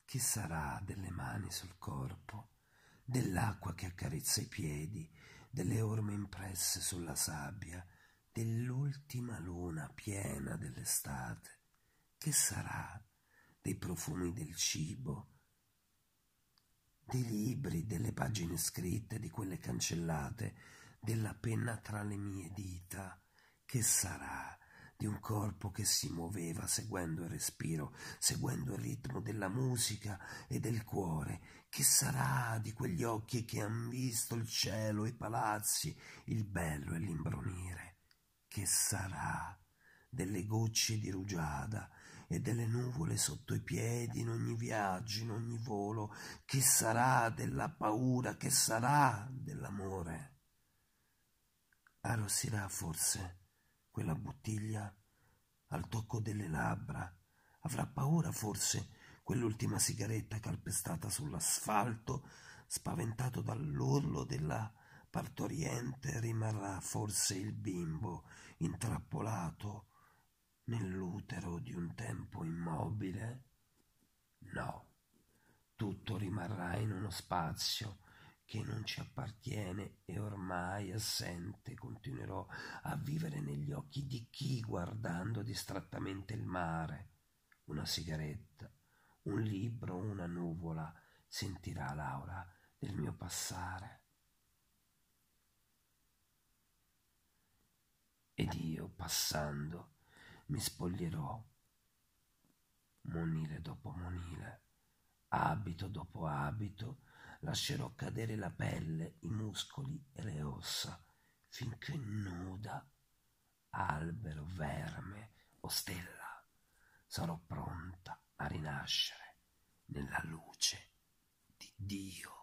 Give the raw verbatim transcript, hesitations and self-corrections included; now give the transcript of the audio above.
Che sarà delle mani sul corpo, dell'acqua che accarezza i piedi, delle orme impresse sulla sabbia, dell'ultima luna piena dell'estate? Che sarà dei profumi del cibo, dei libri, delle pagine scritte, di quelle cancellate, della penna tra le mie dita? Che sarà di un corpo che si muoveva seguendo il respiro, seguendo il ritmo della musica e del cuore? Che sarà di quegli occhi che han visto il cielo, i palazzi, il bello e l'imbronire? Che sarà delle gocce di rugiada e delle nuvole sotto i piedi in ogni viaggio, in ogni volo? Che sarà della paura? Che sarà dell'amore? Arrossirà forse quella bottiglia al tocco delle labbra? Avrà paura forse quell'ultima sigaretta calpestata sull'asfalto? Spaventato dall'urlo della partoriente, rimarrà forse il bimbo intrappolato nell'utero di un tempo immobile? No, tutto rimarrà in uno spazio che non ci appartiene e ormai assente continuerò a vivere negli occhi di chi, guardando distrattamente il mare, una sigaretta, un libro, una nuvola, sentirà l'aura del mio passare. Ed io, passando, mi spoglierò, monile dopo monile, abito dopo abito, lascerò cadere la pelle, i muscoli e le ossa, finché nuda, albero, verme o stella, sarò pronta a rinascere nella luce di Dio.